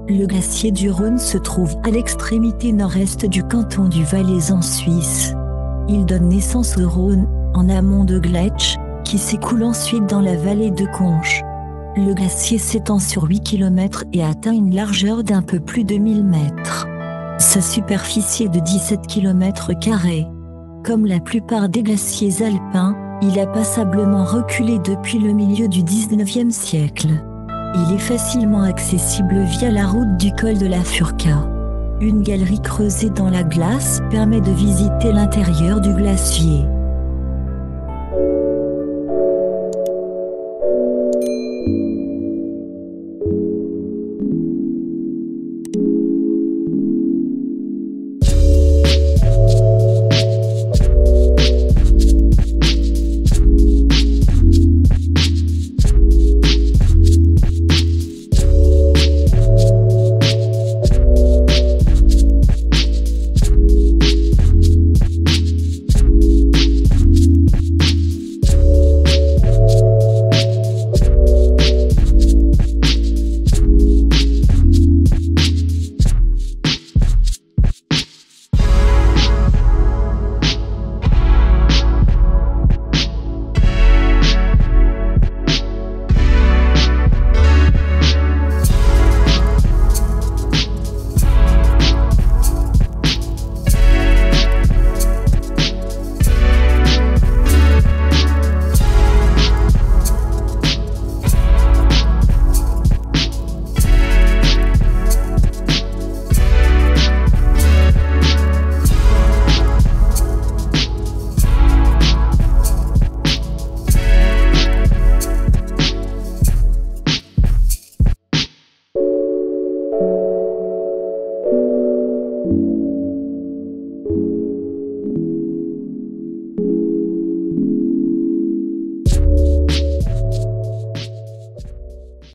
Le glacier du Rhône se trouve à l'extrémité nord-est du canton du Valais en Suisse. Il donne naissance au Rhône, en amont de Gletsch, qui s'écoule ensuite dans la vallée de Conches. Le glacier s'étend sur 8 km et atteint une largeur d'un peu plus de 1000 mètres. Sa superficie est de 17 km². Comme la plupart des glaciers alpins, il a passablement reculé depuis le milieu du XIXe siècle. Il est facilement accessible via la route du col de la Furka. Une galerie creusée dans la glace permet de visiter l'intérieur du glacier.